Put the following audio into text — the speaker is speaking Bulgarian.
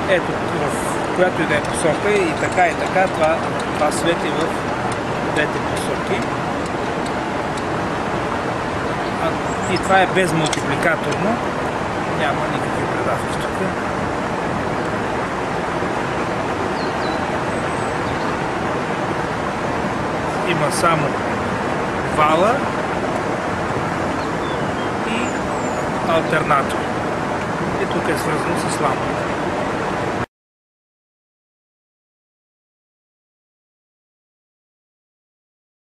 Ето, в която и да е посока, и така, това свети в двете посоки. И това е без мултипликаторно. Няма никакви предавки тук. Има само вала и алтернатор. И тук е свързано с лампа.